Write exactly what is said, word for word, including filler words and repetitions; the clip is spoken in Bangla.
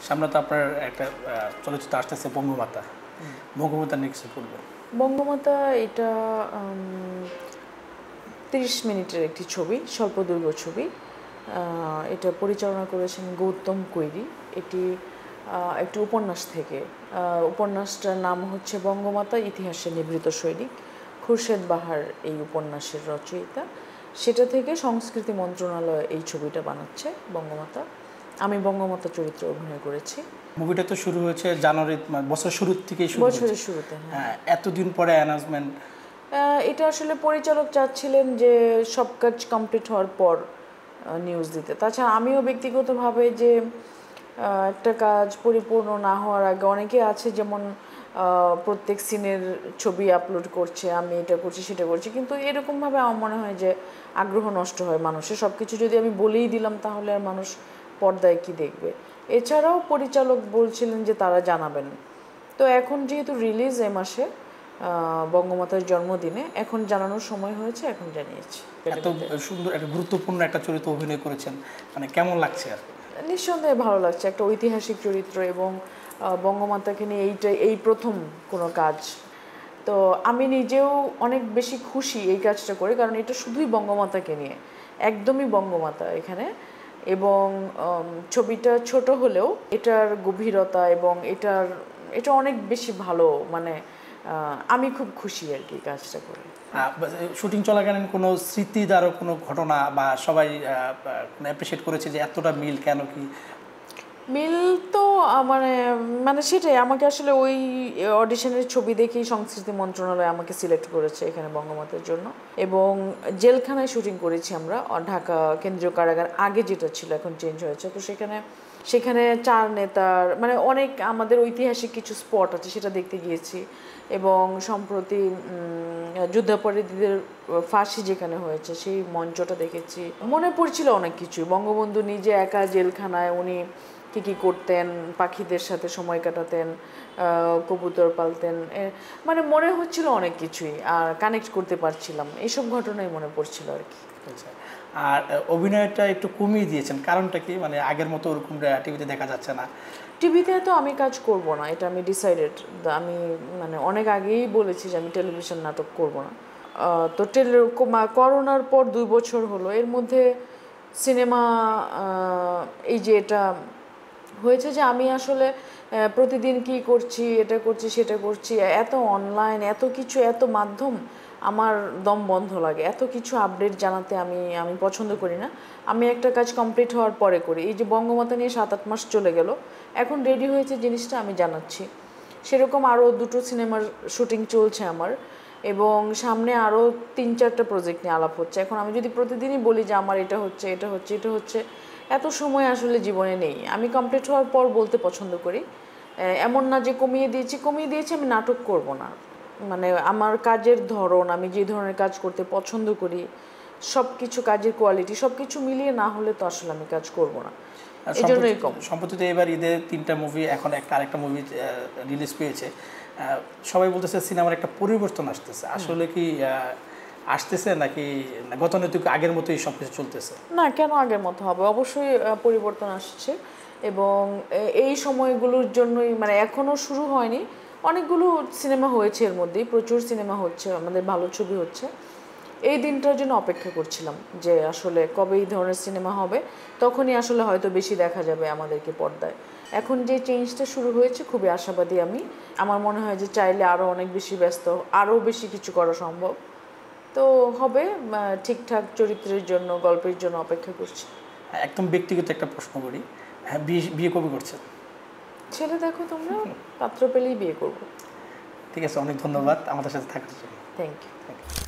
সামনে তো আপনার একটা চলচ্চিত্র আসতেছে বঙ্গমাতা, বঙ্গমাতা নিয়ে কিছু বলবেন? বঙ্গমাতা এটা তিরিশ মিনিটের একটি ছবি, স্বল্পদৈর্ঘ্য ছবি। এটা পরিচালনা করেছেন গৌতম কৈরি। এটি একটি উপন্যাস থেকে। উপন্যাসটার নাম হচ্ছে বঙ্গমাতা, ইতিহাসে নিভৃত সৈনিক। খুরশেদ বাহার এই উপন্যাসের রচয়িতা। সেটা থেকে সংস্কৃতি মন্ত্রণালয় এই ছবিটা বানাচ্ছে বঙ্গমাতা। আমি বঙ্গমাতা চরিত্রে অভিনয় করেছি। মুভিটা তো শুরু হয়েছে জানুয়ারি, বছর শুরুর থেকেই শুরু হয়েছে। বছরের শুরুতে, হ্যাঁ। এতদিন পরে অ্যানাউন্সমেন্ট। এটা আসলে পরিচালক চাচ্ছিলেন যে সব কাজ কমপ্লিট হওয়ার পর নিউজ দিতে। তাছাড়া আমিও ব্যক্তিগতভাবে যে একটা কাজ পরিপূর্ণ না হওয়ার আগে, অনেকে আছে যেমন প্রত্যেক সিনের ছবি আপলোড করছে, আমি এটা করছি সেটা করছি, কিন্তু এরকমভাবে আমার মনে হয় যে আগ্রহ নষ্ট হয় মানুষের। সব কিছু যদি আমি বলেই দিলাম তাহলে আর মানুষ পর্দায় কি দেখবে। এছাড়াও পরিচালক বলছিলেন যে তারা জানাবেন। তো এখন যেহেতু রিলিজ এ মাসে বঙ্গমাতার জন্মদিনে, এখন জানানোর সময় হয়েছে, এখন জানিয়েছি। এত সুন্দর একটা গুরুত্বপূর্ণ একটা চরিত্র অভিনয় করেছেন, মানে কেমন লাগছে? আর নিঃসন্দেহে ভালো লাগছে, একটা ঐতিহাসিক চরিত্র এবং বঙ্গমাতাকে নিয়ে এইটা এই প্রথম কোনো কাজ। তো আমি নিজেও অনেক বেশি খুশি এই কাজটা করে, কারণ এটা শুধুই বঙ্গমাতাকে নিয়ে, একদমই বঙ্গমাতা এখানে। এবং ছবিটা ছোট হলেও এটার গভীরতা এবং এটার এটা অনেক বেশি ভালো, মানে আমি খুব খুশি আর কি কাজটা করে। শুটিং চলাকালীন কোনো স্মৃতিদারক কোনো ঘটনা বা সবাই অ্যাপ্রিসিয়েট করেছে যে এতটা মিল কেন? কি মিল তো মানে মানে সেটাই, আমাকে আসলে ওই অডিশনের ছবি দেখেই সংস্কৃতি মন্ত্রণালয় আমাকে সিলেক্ট করেছে এখানে বঙ্গমাতার জন্য। এবং জেলখানায় শুটিং করেছি আমরা, ঢাকা কেন্দ্রীয় কারাগার আগে যেটা ছিল, এখন চেঞ্জ হয়েছে। তো সেখানে সেখানে চার নেতার মানে অনেক আমাদের ঐতিহাসিক কিছু স্পট আছে, সেটা দেখতে গিয়েছি। এবং সম্প্রতি যুদ্ধাপরাধীদের ফাঁসি যেখানে হয়েছে সেই মঞ্চটা দেখেছি। মনে পড়ছিল অনেক কিছুই। বঙ্গবন্ধু নিজে একা জেলখানায় উনি কী কী করতেন, পাখিদের সাথে সময় কাটাতেন, কবুতর পালতেন, মানে মনে হচ্ছিল অনেক কিছুই, আর কানেক্ট করতে পারছিলাম। এইসব ঘটনাই মনে পড়ছিল আর কি। আর অভিনয়টা একটু কমিয়ে দিয়েছেন, কারণটা কি? মানে আগের মতো ওরকম টিভিতে দেখা যাচ্ছে না। টিভিতে তো আমি কাজ করব না, এটা আমি ডিসাইডেড। আমি মানে অনেক আগেই বলেছি যে আমি টেলিভিশন নাটক করব না। তো টেলি করোনার পর দুই বছর হলো, এর মধ্যে সিনেমা এই যে এটা হয়েছে যে আমি আসলে প্রতিদিন কি করছি, এটা করছি সেটা করছি, এত অনলাইন, এত কিছু, এত মাধ্যম, আমার দম বন্ধ লাগে। এত কিছু আপডেট জানাতে আমি আমি পছন্দ করি না। আমি একটা কাজ কমপ্লিট হওয়ার পরে করি। এই যে বঙ্গমাতা নিয়ে সাত আট মাস চলে গেল, এখন রেডি হয়েছে জিনিসটা, আমি জানাচ্ছি। সেরকম আরও দুটো সিনেমার শুটিং চলছে আমার, এবং সামনে আরও তিন চারটা প্রজেক্ট নিয়ে আলাপ হচ্ছে। এখন আমি যদি প্রতিদিনই বলি যে আমার এটা হচ্ছে এটা হচ্ছে এটা হচ্ছে, এত সময় আসলে জীবনে নেই। আমি কমপ্লিট হওয়ার পর বলতে পছন্দ করি। এমন না যে কমিয়ে দিয়েছি কমিয়ে দিয়েছি আমি নাটক করব না। মানে আমার কাজের ধরন, আমি যে ধরনের কাজ করতে পছন্দ করি, সব কিছু কাজের কোয়ালিটি সব কিছু মিলিয়ে না হলে তো আসলে আমি কাজ করব না। এই জন্যই কম। সম্প্রতি এবার ঈদে তিনটা মুভি, এখন একটা আরেকটা মুভি রিলিজ পেয়েছে। সবাই বলতেছে সিনেমার একটা পরিবর্তন আসতেছে, আসলে কি আসতেছে নাকি গতানুগতিক আগের মতোই সব কিছু চলতেছে? না, কেন আগের মতো হবে? অবশ্যই পরিবর্তন আসছে। এবং এই সময়গুলোর জন্যই, মানে এখনও শুরু হয়নি, অনেকগুলো সিনেমা হয়েছে, এর মধ্যেই প্রচুর সিনেমা হচ্ছে, আমাদের ভালো ছবি হচ্ছে। এই দিনটার জন্য অপেক্ষা করছিলাম যে আসলে কবে এই ধরনের সিনেমা হবে, তখনই আসলে হয়তো বেশি দেখা যাবে আমাদেরকে পর্দায়। এখন যে চেঞ্জটা শুরু হয়েছে, খুবই আশাবাদী আমি। আমার মনে হয় যে চাইলে আরও অনেক বেশি ব্যস্ত, আরও বেশি কিছু করা সম্ভব। তো হবে, ঠিকঠাক চরিত্রের জন্য, গল্পের জন্য অপেক্ষা করছি। একদম ব্যক্তিগত একটা প্রশ্ন করি, হ্যাঁ, বিয়ে বিয়ে কবে করছেন? ছেলে দেখো তোমরা, পাত্র পেলেই বিয়ে করবো। ঠিক আছে, অনেক ধন্যবাদ আমাদের সাথে থাকার জন্য। Thank you.